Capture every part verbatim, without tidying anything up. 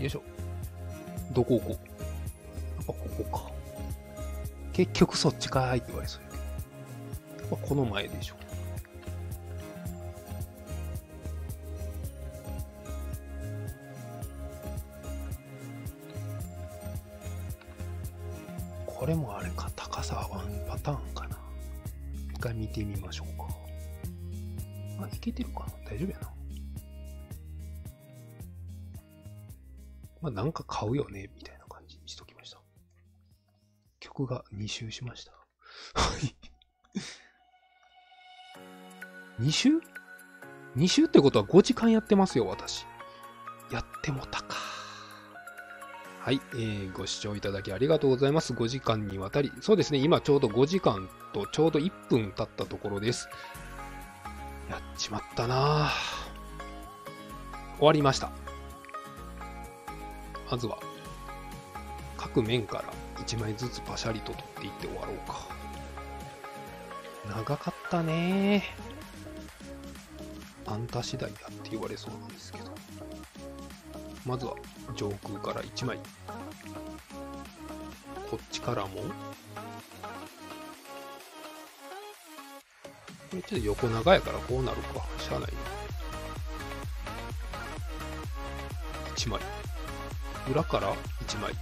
よいしょ。どこ行こう。やっぱここか。結局そっちかーいって言われそうやけど。やっぱこの前でしょ。これもあれか、高さはワンパターンかな。一回見てみましょうか。あ、いけてるかな、大丈夫やな。まあなんか買うよね、みたいな感じにしときました。曲がに周しました。はい。に周 ?に 周ってことはごじかんやってますよ、私。やってもたか。はい、えー、ご視聴いただきありがとうございます。ごじかんにわたり。そうですね、今ちょうどごじかんとちょうどいっぷん経ったところです。やっちまったなぁ。終わりました。まずは、各面からいちまいずつパシャリと取っていって終わろうか。長かったねぁ。あんた次第だって言われそうなんですけど。まずは上空からいちまい。こっちからも。これちょっと横長やからこうなるか。しゃあないな。いちまい。裏からいちまい。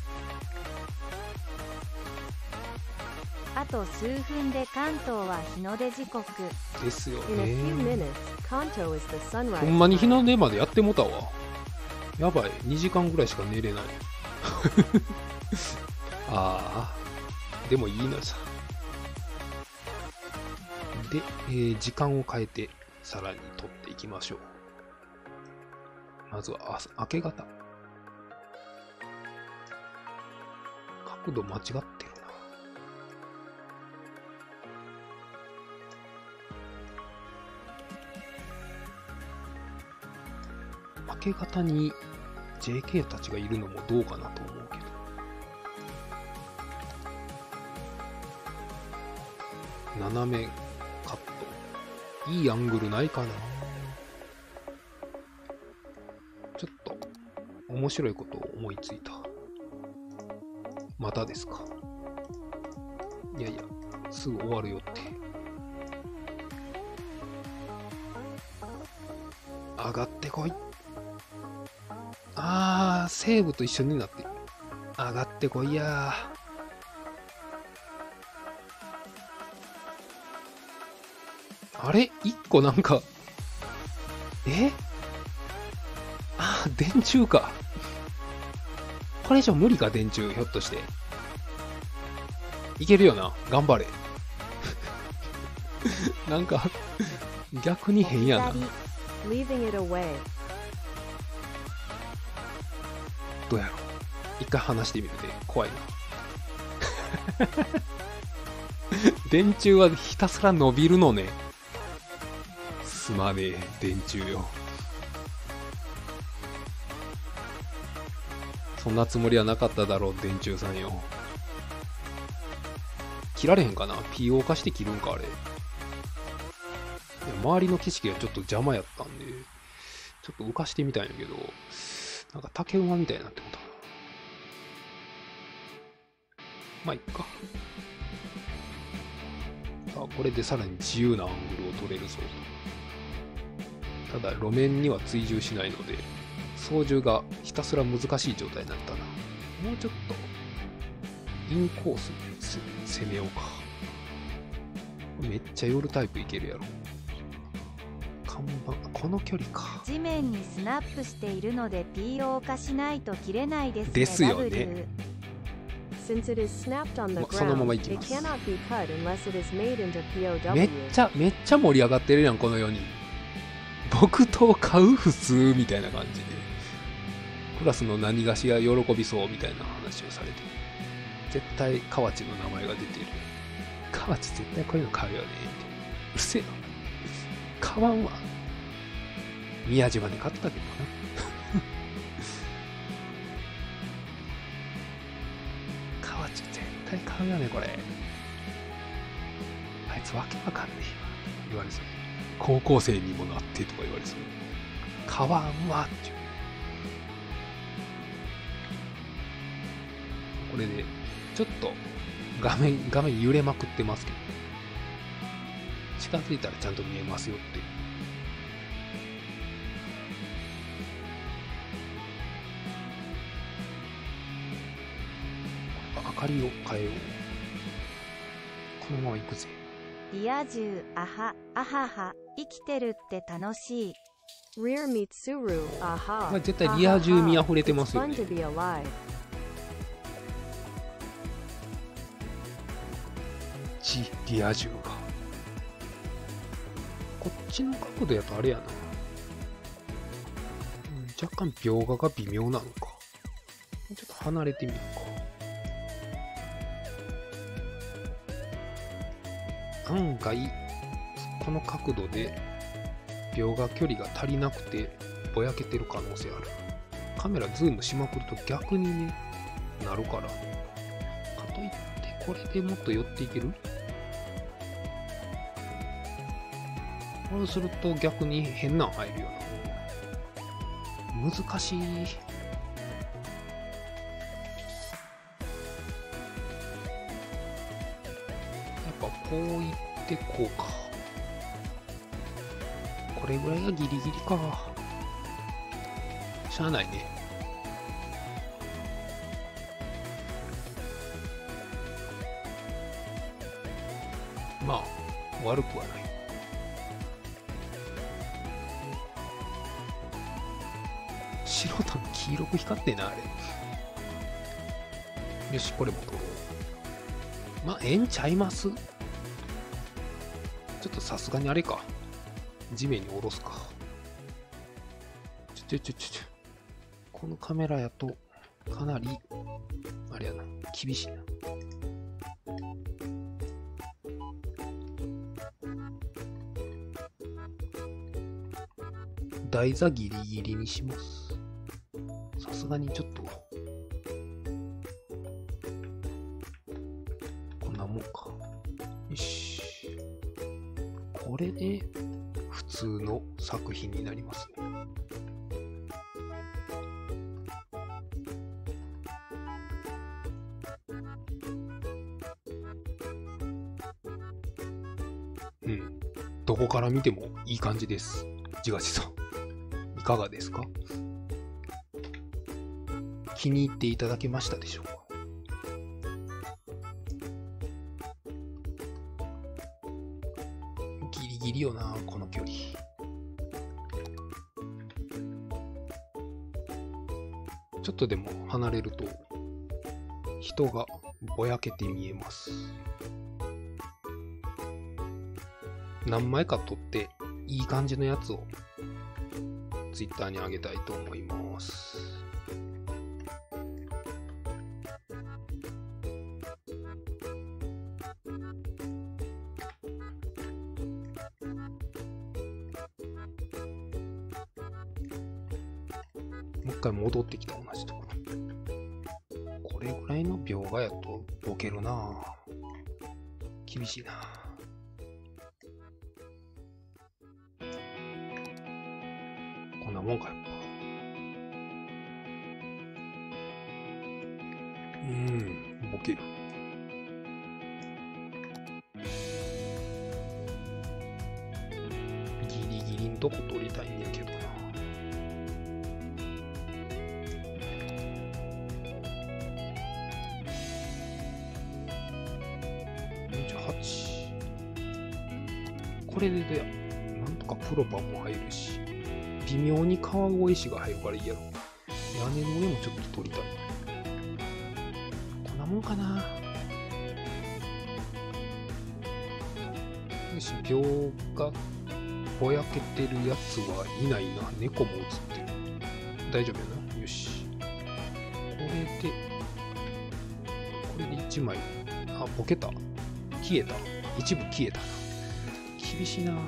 あと数分で関東は日の出時刻ですよ In a few ね。 minutes, Kanto is the ほ sunrise んまに日 time. の出までやってもたわ。やばい、にじかんぐらいしか寝れない。ああ、でもいいのさ。で、えー時間を変えてさらに取っていきましょう。まずは朝明け方。角度間違ってるな。明け方に ジェーケー たちがいるのもどうかなと思うけど。斜めカット。いいアングルないかな。ちょっと面白いことを思いついた。またですか。いやいや、すぐ終わるよって。上がってこい。あー、セーブと一緒になってる。上がってこいやー。あれ一個なんか、えあー、電柱か。これ以上無理か、電柱、ひょっとして。いけるよな。頑張れ。なんか、逆に変やな。 Leaving it away. どうやろう。一回話してみるで、怖いな。電柱はひたすら伸びるのね。すまねえ、電柱よ。そんなつもりはなかっただろう、電柱さんよ。切られへんかな？ ピーオー 化して切るんか、あれ。周りの景色がちょっと邪魔やったんで、ちょっと浮かしてみたんやけど、なんか竹馬みたいになってもたな。まあ、いっか。さあ、これでさらに自由なアングルを取れるそうだ。ただ、路面には追従しないので、操縦がひたすら難しい状態になったな。もうちょっと、インコース攻めようか。めっちゃ寄るタイプいけるやろ。看板、この距離か。 地面にスナップしているので ピーオー 化しないと切れないですね。 ですよね。 Since it is snapped on the そのまま ground, いき it ます。 cannot be cut unless it is made into ピーオーダブリュー. めっちゃ、めっちゃ盛り上がってるやん、このよにん。僕と買う普通みたいな感じで。クラスの何がしが喜びそうみたいな話をされて。絶対河内の名前が出てる。河内絶対こういうの買うよね。うるせえな。買わんわ。宮島で買ったけどな。河内絶対買うよね、これ。あいつわけわかんねえわ。言われそう。高校生にもなってとか言われそう。買わんわっていう。 れでちょっと画面画面揺れまくってますけど、近づいたらちゃんと見えますよって。明かりを変えよう。このまま行くぜ。 リア充、あは、あはは、生きてるって楽しい。 Rear Mitsuru, aha. まあ絶対リア充味あふれてますよ It's ね。 fun to be alive. ちリア充が。こっちの角度やとあれやな。うん若干描画が微妙なのか。ちょっと離れてみるか。案外、この角度で描画距離が足りなくてぼやけてる可能性ある。カメラズームしまくると逆にね、なるから。かといってこれでもっと寄っていける？そうすると逆に変なん入るよな。難しい。やっぱこういってこうか。これぐらいがギリギリか。しゃあないね。まあ悪くはない。白と黄色く光ってんなあれ。よし、これも取ろう。まあええんちゃいます。ちょっとさすがにあれか、地面に下ろすか。ちょちょちょちょちょこのカメラやとかなりあれやな、厳しいな。台座ギリギリにします。さすがにちょっとこんなもんか。よし、これで普通の作品になりますね。うん、どこから見てもいい感じです。自画自賛いかがですか？気に入っていただけましたでしょうか？ギリギリよな、この距離。ちょっとでも離れると人がぼやけて見えます。何枚か撮っていい感じのやつをツイッターに上げたいと思います。もう一回戻ってきた同じところ。これぐらいの描画やとボケるなぁ。厳しいなぁ。こんなもんかやっぱ。うーん、ボケる。ギリギリんとこ取りたいんやけどな。よんじゅうはち。これででなんとかプロパンも入るし、微妙に川越石が入るからいいやろ。屋根の上もちょっと取りたい。こんなもんかな。よし、描画ぼやけてるやつはいないな。猫も映ってる。大丈夫やな。よし。これで、これでいちまい。あ、ボケた。消えた。一部消えたな。厳しいな。ろ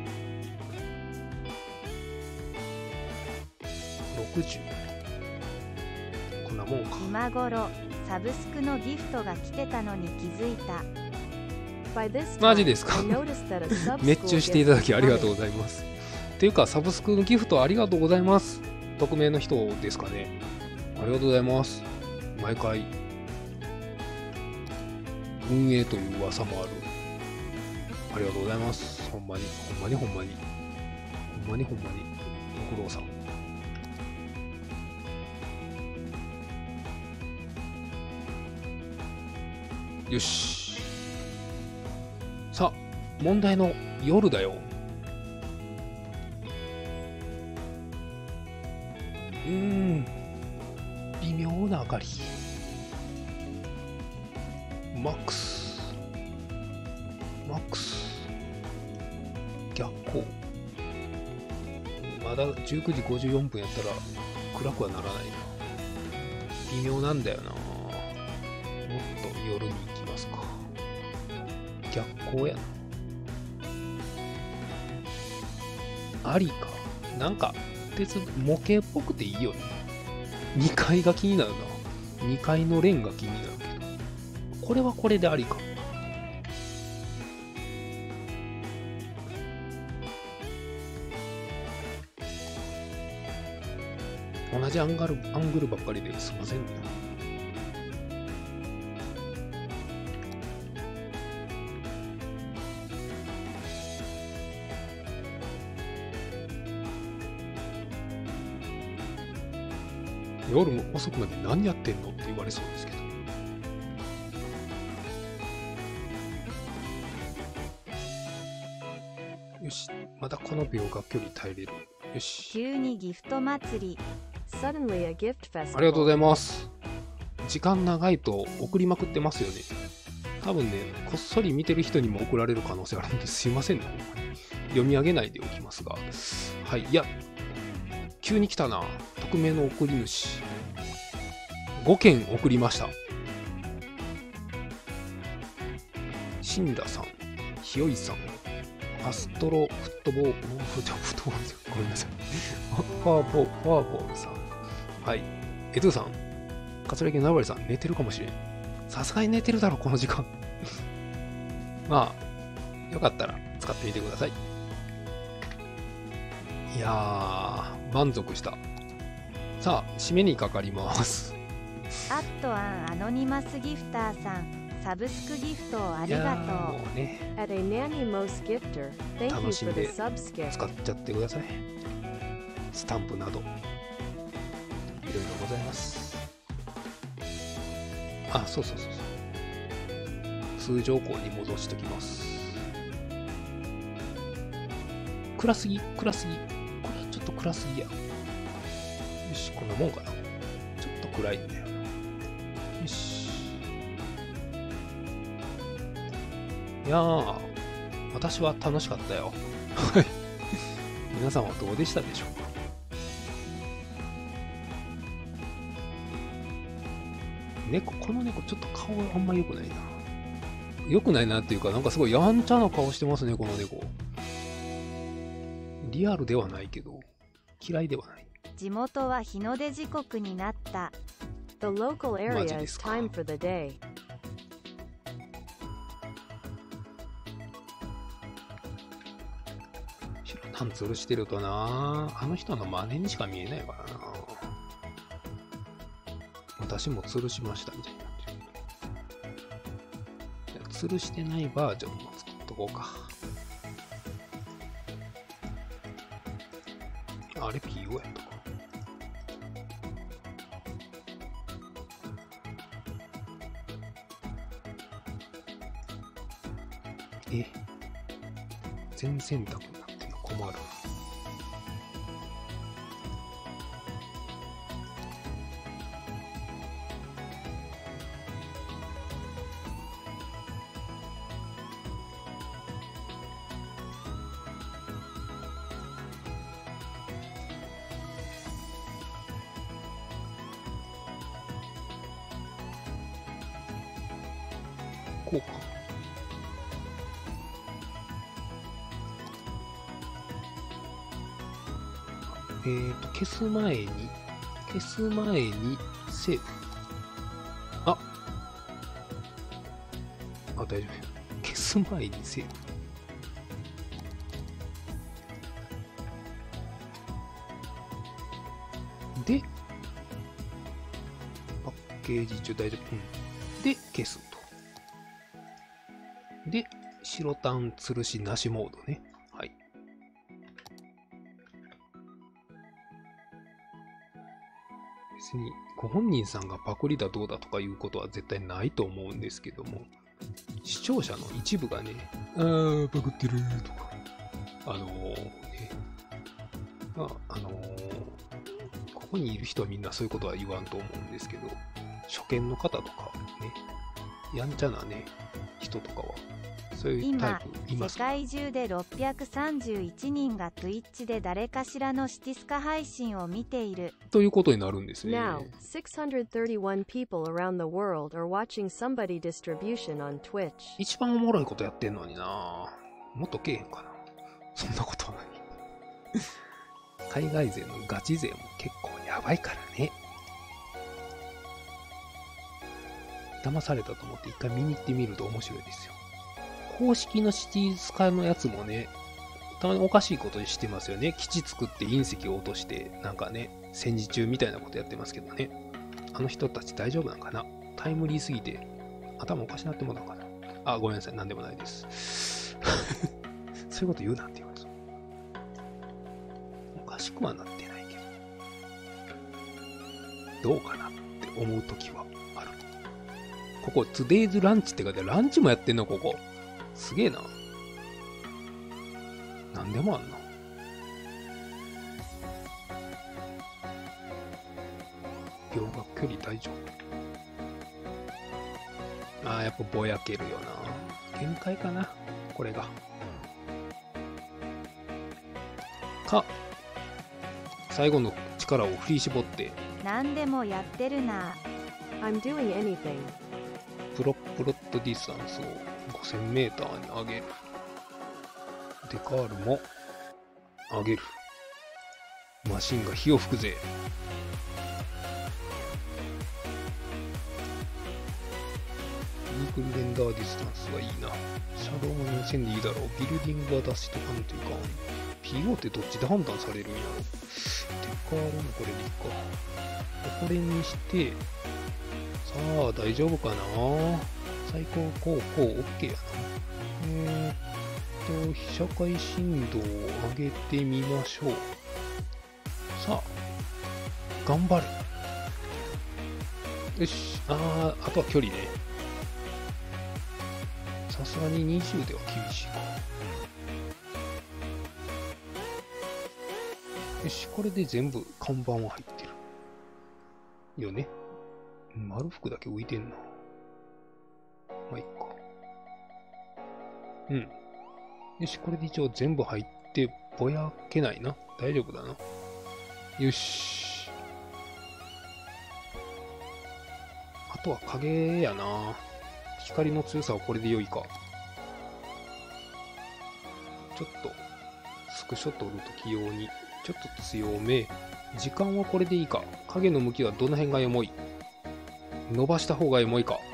くじゅう。こんなもんか。 今頃サブスクのギフトが来てたのに気づいた。 マジですか？熱中していただきありがとうございます。っていうか、サブスクのギフトありがとうございます。匿名の人ですかね。ありがとうございます。毎回運営という噂もある。ありがとうございます。ほんまに、ほんまにほんまに。ほんまにほんまに。ご苦労さん。よし。さあ、問題の夜だよ。うーん。微妙な明かり。マックス。マックス。逆光。まだじゅうくじごじゅうよんぷんやったら暗くはならないな。微妙なんだよな。もっと夜に行きますか。逆光やな。ありか。なんか別に模型っぽくていいよね。にかいが気になるな。にかいのレンが気になるけど。これはこれでありか。同じアンガル、アングルばっかりですいませんね。夜も遅くまで何やってんのって言われそうですけど。よし、まだこの秒が距離耐えれる。よし。 急にギフト祭り。 Suddenly a gift ありがとうご festival. ざいます。時間長いと送りまくってますよね。多分ね、こっそり見てる人にも送られる可能性あるんですいませんね、ほんまに。読み上げないでおきますが。はい、いや、急に来たな。匿名の送り主。ごけん送りました。シンダさん、ひよいさん、アストロフットボール、フットボールですよ。ごめんなさい。フォアボール、フォアボールさん。はい。エドゥさん、カツラギのナバリさん、寝てるかもしれん。さすがに寝てるだろ、この時間。まあ、よかったら使ってみてください。いやー、満足した。さあ、締めにかかります。 アットアンアノニマスギフターさん、サブスクギフトをありいやがーもとうね、 At a Nanimos gifter, thank you 楽しん for で the subskip. 使っちゃってください。スタンプなど、いろいろございます。あ、そうそうそうそう。通常項に戻しときます。暗すぎ、暗すぎ。これちょっと暗すぎや。よし、こんなもんかな。ちょっと暗いんだよな。よし。いやー、私は楽しかったよ。はい。皆さんはどうでしたでしょうか。猫、この猫ちょっと顔あんま良くないな。良くないなっていうか、なんかすごいやんちゃな顔してますね、この猫。リアルではないけど、嫌いではない。 地元は日の出時刻になった。 The local マ area ジで is すか。 time for the day. 白タン吊るしてるとな、あの人の真似にしか見えないからな。私も吊るしましたみたいになってる。吊るしてないバージョンも作っとこうか。あれ ピーオー やったか。え、全選択になってるの困る。こうか。えーと、消す前に、消す前にセーブ。ああ、大丈夫。消す前にセーブ。で、パッケージ中大丈夫。うん。で、消すと。 で、白タン吊るしなしモードね。はい。別にご本人さんがパクリだどうだとかいうことは絶対ないと思うんですけども、視聴者の一部がね、あー、パクってるとか、あのー、ね、まあ、あのー、ここにいる人はみんなそういうことは言わんと思うんですけど、初見の方とかね、やんちゃなね、人とかは、そういうタイプい今、 ます世界中でろっぴゃくさんじゅういちにんが Twitch で誰かしらのシティスカ配信を見ている。 ということになるんですね。 Now, six hundred thirty-one people around the world are watching somebody distribution on Twitch. 一番おもろいことやってんのにな。もっとけえへんかな。そんなことはない。海外勢のガチ勢も結構やばいからね。騙されたと思って一回見に行ってみると面白いですよ。公式のシティスカのやつもね、たまにおかしいことしてますよね。基地作って隕石を落として、なんかね、戦時中みたいなことやってますけどね。あの人たち大丈夫なんかな。タイムリーすぎて頭おかしなってもらうかな。あ、ごめんなさい。なんでもないです。そういうこと言うなって言われそう。おかしくはなってないけど、どうかなって思うときはある。ここ、トゥデイズランチって書いてある。ランチもやってんの、ここ。すげえな。なんでもあんな。両学距離大丈夫。ああ、やっぱぼやけるよな。限界かな、これが。か、最後の力を振り絞って。 何でもやってるな。 I'm doing anything. プロプロットディスタンスをごせんメーターに上げる。デカールも上げる。マシンが火を吹くぜ。イーグルレンダーディスタンスがいいな。シャドウもにせんでいいだろう。ビルディングは出しとかんといかん。ピーオー ってどっちで判断されるんやろ。デカールもこれでいいか。これにして、さあ、大丈夫かな。最高高校 OK やな。えーっと、被写界深度を上げてみましょう。さあ、頑張る。よし。あー、あとは距離ね。さすがににじゅうでは厳しいか。よし、これで全部看板は入ってる。よね。丸服だけ浮いてんな。まあ、いっか。うん。よし、これで一応全部入って、ぼやけないな。大丈夫だな。よし。あとは影やな。光の強さはこれで良いか。ちょっと、スクショ撮るとき用に、ちょっと強め。時間はこれでいいか。影の向きはどの辺がエモい？伸ばした方がエモいか。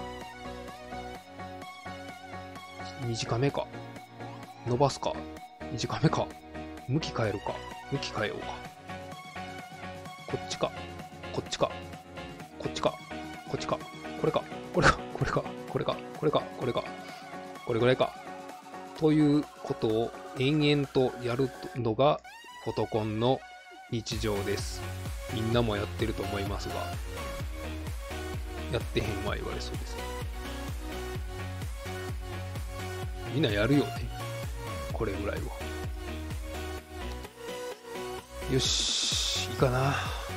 短めか。伸ばすか。短めか。向き変えるか。向き変えようか。こっちか。こっちか。こっちか。こっちか。これか。これか。これか。これか。これか。これか。これぐらいか。ということを延々とやるのがフォトコンの日常です。みんなもやってると思いますが。やってへんは言われそうですけど。みんなやるよね。これぐらいは。よし、いいかな。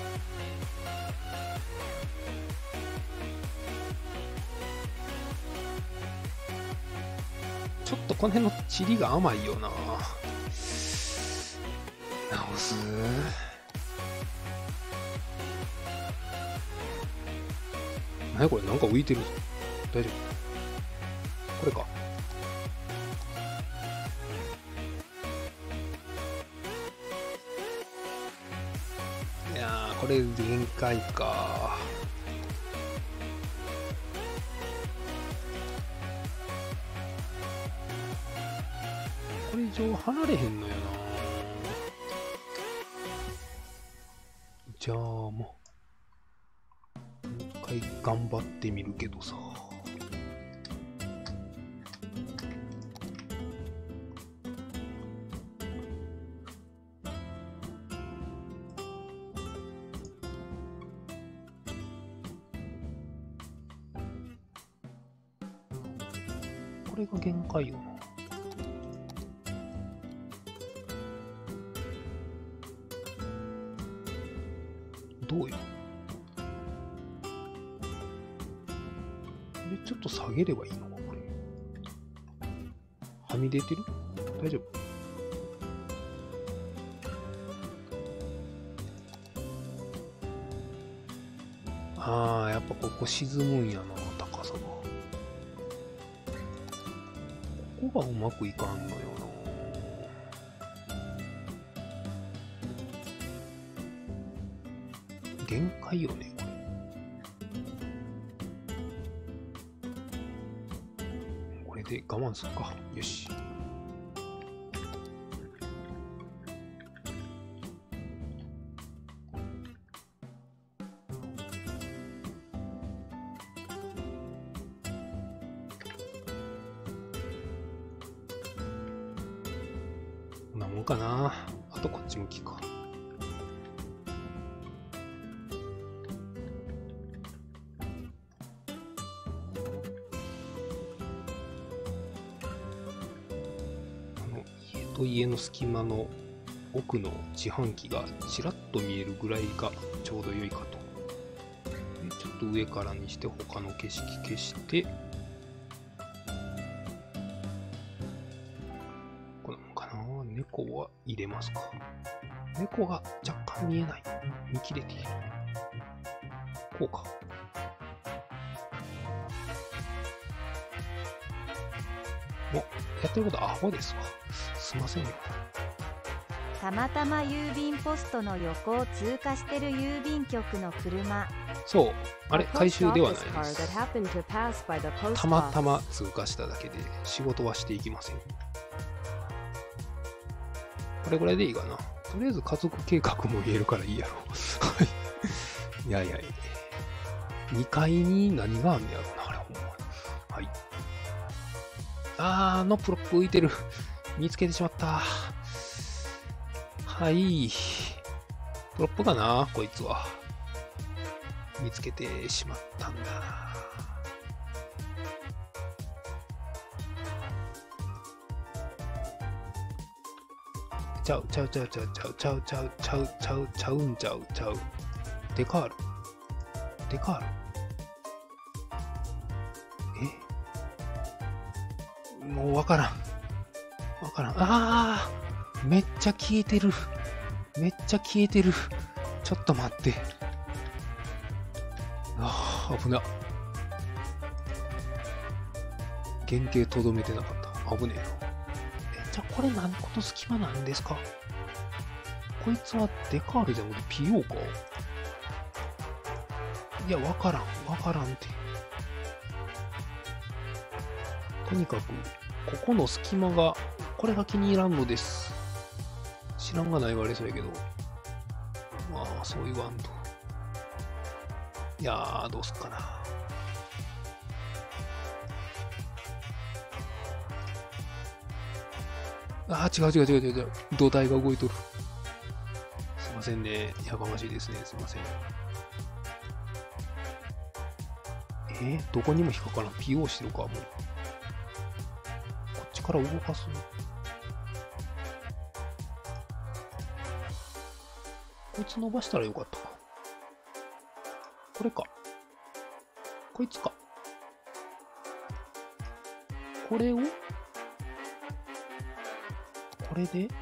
ちょっとこの辺のチリが甘いよな。直す。何これ、なんか浮いてるぞ。大丈夫？これか。いやー、これ限界か。これ以上離れへんのよな。じゃあもう一回頑張ってみるけどさ。 それが限界よな。どうよ。これちょっと下げればいいのか、これ。はみ出てる？大丈夫？ああ、やっぱここ沈むんやな、高さが。ここがうまくいかんのよな。限界よね、これ。これで我慢するか。よし。こんなもんかな。あとこっち向きか。と家の隙間の奥の自販機がちらっと見えるぐらいがちょうど良いかと。でちょっと上からにして他の景色消して、これかな。猫は入れますか。猫が若干見えない。見切れている。こうか。お、やってることアホですわ。すいませんよ。 たまたま郵便ポストの横を通過してる郵便局の車。 そう、あれ、回収ではないです。 that happened to pass by the post たまた office. ま通過しただけで仕事はしていきません。これぐらいでいいかな。とりあえず家族計画も言えるからいいやろ。いやいやいや。にかいに何があんねやろな、あれほんまに。はい。あー、あのプロップ浮いてる。見つけてしまった。はい。プロップかな、こいつは。見つけてしまったんだな。ちゃうちゃうちゃうちゃうちゃうちゃうちゃうちゃうちゃうちゃうんちゃうちゃう。デカール。デカール。え？もうわからん。わからん。ああ、めっちゃ消えてる。めっちゃ消えてる。ちょっと待って。ああ、危な。原型とどめてなかった。危ねえな。え、じゃあこれ何個の隙間なんですか？こいつはデカールじゃなくて ピーオー か？いや、わからん。わからんって。とにかく、ここの隙間が、これが気に入らんのです。知らんがない言われそうやけど。まあ、そう言わんと。いやー、どうすっかな。あー、違う違う違う違う違う。土台が動いとる。すいませんね。やかましいですね。すいません。えー、どこにも引っかからん。ピーオー してるか、もう。こっちから動かす。こいつ伸ばしたらよかったか。これか。こいつか。これをこれで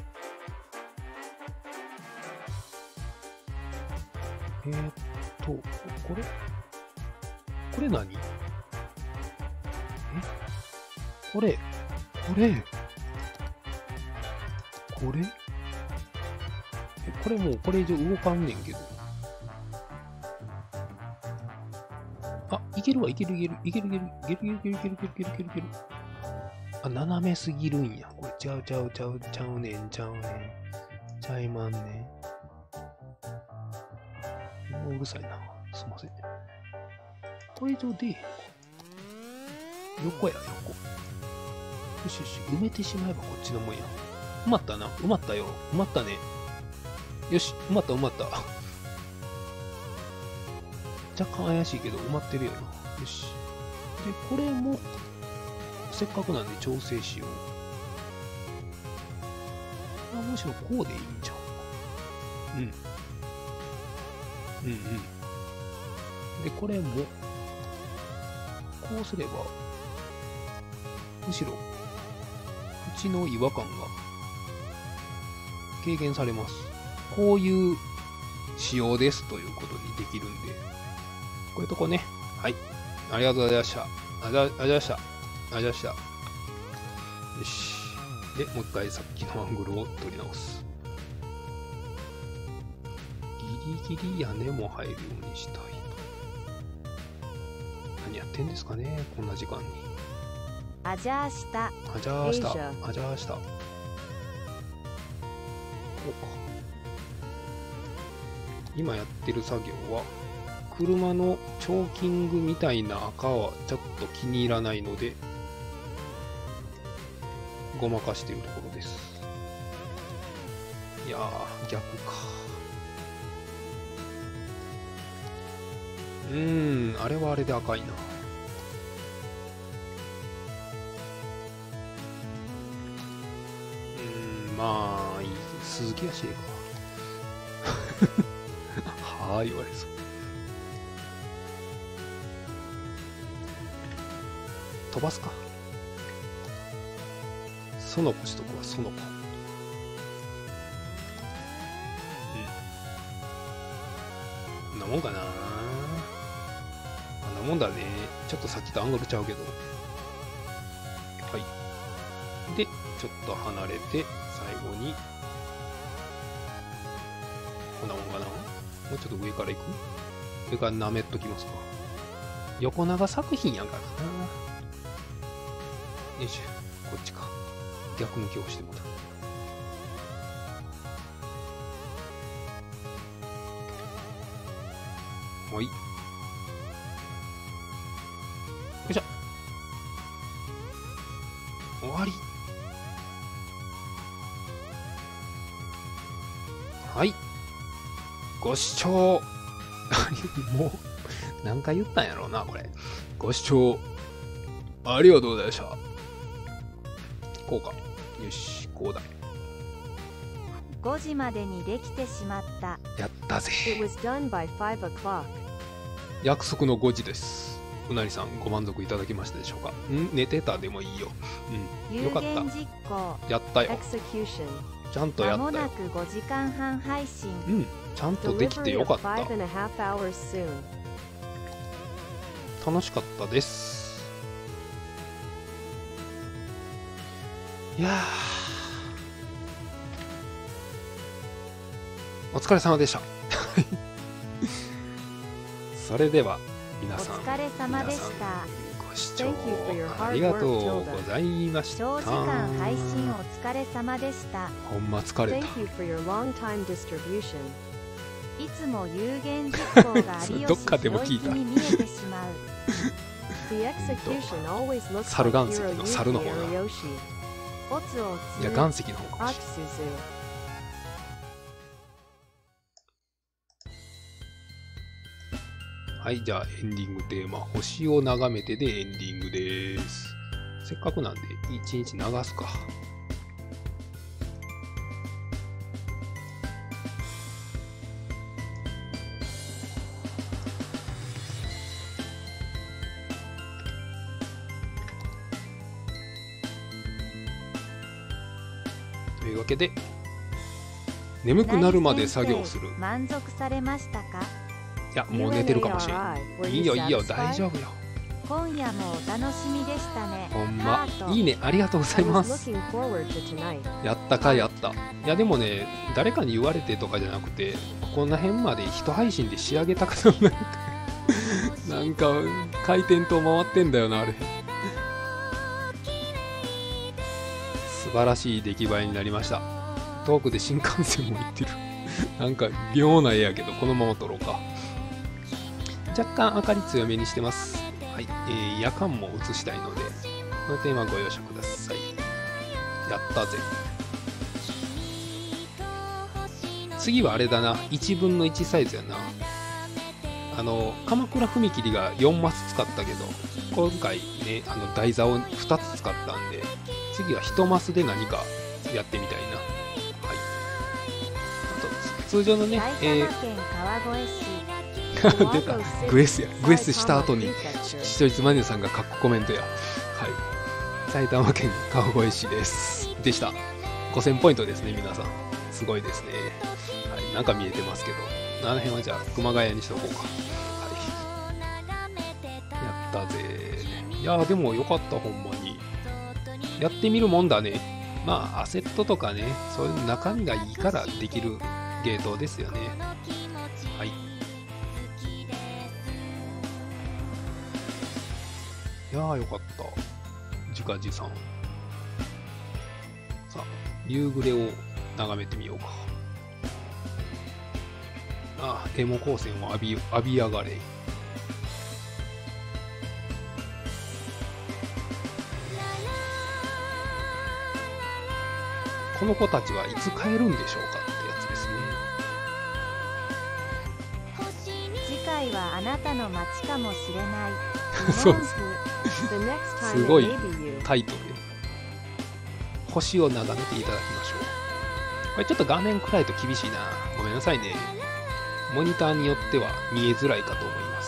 えー、っと、これこれ何？えこれこれこれえ、これもうこれ以上動かんねんけど。あ、いけるわ、いけるいける、いけるいける、いけるいけるいけるいけるいけるいけるいける。あ、斜めすぎるんや。これちゃうちゃうちゃうちゃうねんちゃうねん。ちゃいまんねん。もううるさいな。すいません。これ以上出えへんか。横や、横。よしよし、埋めてしまえばこっちのもんや。埋まったな。埋まったよ。埋まったね。よし、埋まった埋まった。若干怪しいけど埋まってるよな。よし。で、これも、 せっかくなんで調整しよう。あ、むしろこうでいいんじゃん。うん。うんうん。で、これも、こうすれば、むしろ、縁の違和感が軽減されます。こういう仕様ですということにできるんで、こういうとこね。はい。ありがとうございました。ありがとうございました。ありがとうございました。よし。で、もう一回さっきのアングルを取り直す。ギリギリ屋根も入るようにしたい。何やってんですかね、こんな時間に。 アジャーした。 アジャーした。アジャーした。こうか。今やってる作業は、車のチョーキングみたいな赤はちょっと気に入らないので、ごまかしているところです。いやー、逆か。うーん、あれはあれで赤いな。うーん、まあ、いい。鈴木やしええか。はーい、言われそう。飛ばすか。その子しとくわ、その子。うん。こんなもんかな。こんなもんだね。ちょっとさっきとアングルちゃうけど。はい。で、ちょっと離れて、最後に。こんなもんかな。もうちょっと上から行く？上から舐めっときますか。横長作品やからな。よいしょ、こっちか。逆向きをしてもらう。はい。よいしょ。終わり。はい。ご視聴。もう、何回言ったんやろうな、これ。ご視聴、ありがとうございました。こうか。よし、こうだ。 ごじまでにできてしまった。 やったぜ。 It was done by five o'clock. 約束のごじです。うなりさん、ご満足いただけましたでしょうか。ん寝てたでもいいよ。うん。よ有かった。 言実行。 やったよ。 Execution. ちゃんとやまもなったよ。 くごじかんはん配信。 うん。ちゃんとできて Delivery よか of った。 five and a half hours soon. 楽しかったです。いやー、お疲れ様でした。それでは皆さん、 お疲れ様でした。 ご視聴 Thank you for your hard ありがとう work, ございました。 長時間配信お疲れ様でした。 ほんま疲れた。 Thank you for your long time distribution. いつも有言実行が有どっ吉かでも聞いた弘行に見えてしまう。 The execution always looks 猿 like 岩石の猿の方な。 Hiroyuki Ariyoshi. おつおつ。 いや、岩石の方かもしれない。 Atsuzu. はい、じゃあエンディングテーマ、星を眺めてでエンディングです。せっかくなんで一日流すか。というわけで、眠くなるまで作業する。 満足されましたか？ いや、もう寝てるかもしれん。いいよいいよ、大丈夫よ。 今夜もお楽しみでしたね。 ほんまハートいいね、ありがとうござ I いま was す。 looking forward to tonight. やったかやった。いやでもね、誰かに言われてとかじゃなくて、こんな辺まで一配信で仕上げたかと思う。なんか回転と回ってんだよな、あれ。素晴らしい出来栄えになりました。遠くで新幹線も行ってる。なんか妙な絵やけど、このまま撮ろうか。若干明かり強めにしてます。はい、えー、夜間も映したいので、このテーマご容赦ください。やったぜ。次はあれだな、いちぶんのいちサイズやな。 あの鎌倉踏切がよんマス使ったけど、今回ねあの台座をふたつ使ったんで、次はいちマスで何かやってみたいな。はい。あと通常のね、え埼玉県川越市ー、出たグエスやグエスした後に視聴率マネさんが書くコメントや。はい。埼玉県川越市ですでした。ごせんポイントですね、皆さん。すごいですね。はい、なんか見えてますけど、あの辺はじゃあ熊谷にしとこうか。はい。やったぜ。いやーでもよかった、ほんまに。やってみるもんだね。まあアセットとかね、そういう中身がいいからできるゲートですよね。はい。いやーよかった。自画自賛。さあ、夕暮れを眺めてみようか。ああ、エモ光線を浴び、浴びやがれ。この子たちはいつ帰るんでしょうかってやつですね。 次回はあなたの街かもしれない。 そうです。 The next time す it ごい may be you. タイトルで星を眺めていただきましょう。これちょっと画面暗いと厳しいな。ごめんなさいね。モニターによっては見えづらいかと思います。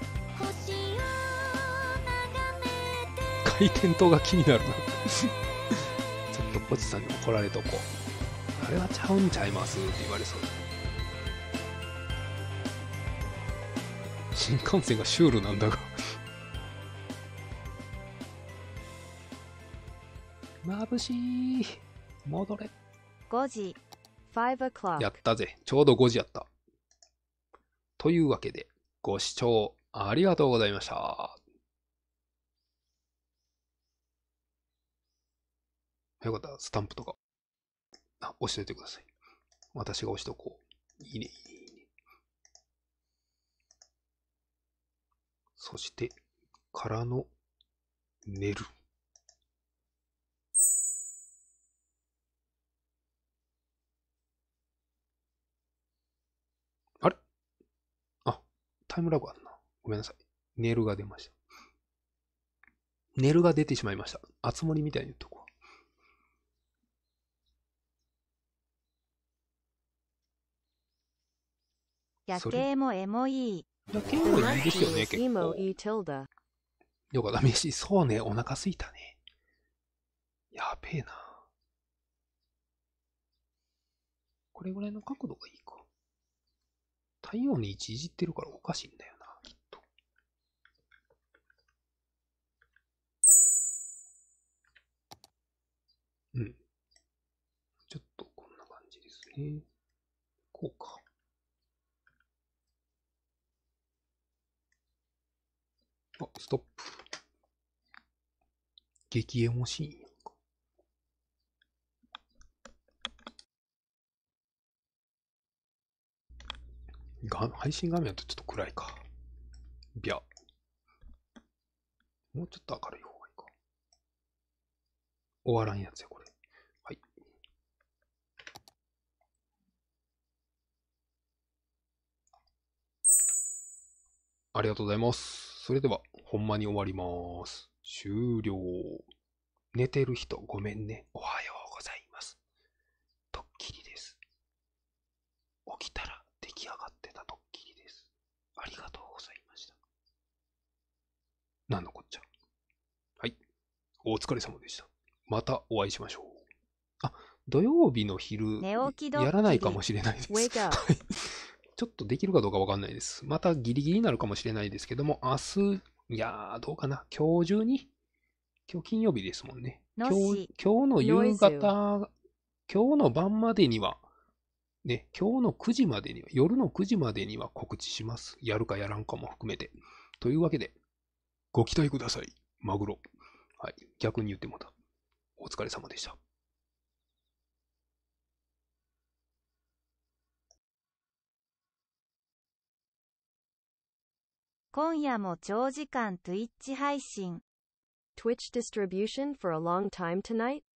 回転灯が気になるな。ちょっとポチさんに怒られとこう。あれはちゃうんちゃいますって言われそうだ。新幹線がシュールなんだが。眩しい。戻れ。 ごじ。 five o'clock. やったぜ。ちょうどごじやった。というわけで、ご視聴ありがとうございました。よかったらスタンプとか、あ、押しておいてください。私が押しておこう。いいね、いいね、いいね。そして、からの、寝る。あれあ、タイムラグあるな。ごめんなさい。寝るが出ました。寝るが出てしまいました。あつ森みたいに言っとこう。 夜景もエモいい。 夜景 The もいい next ですよ you ね、 is 結 emo 構。 e tilde. よかった、飯。そうね、お腹すいたね。やべえな。これぐらいの角度がいいか。太陽に位置いじってるからおかしいんだよな、きっと。うん。ちょっとこんな感じですね。こうか。あ、ストップ。激エモシーンやんか。が配信画面だとちょっと暗いか。ビャ。もうちょっと明るい方がいいか。終わらんやつや、これ。はい。ありがとうございます。それでは、ほんまに終わります。終了。寝てる人、ごめんね。おはようございます。ドッキリです。起きたら出来上がってたドッキリです。ありがとうございました。なんのこっちゃ。はい。お疲れ様でした。またお会いしましょう。あ、土曜日の昼、 寝起きドッキリやらないかもしれないです。 Wake up. はい。ちょっとできるかどうかわかんないです。またギリギリになるかもしれないですけども、明日、いやー、どうかな。今日中に、今日金曜日ですもんね。今の日し、 今日の夕ノイズ方、今日の晩までには、ね、今日のくじまでには、夜のくじまでには告知します。やるかやらんかも含めて。というわけで、ご期待ください。マグロ。はい。逆に言ってもらった。お疲れ様でした。 今夜も長時間 Twitch 配信。 Twitch distribution for a long time tonight?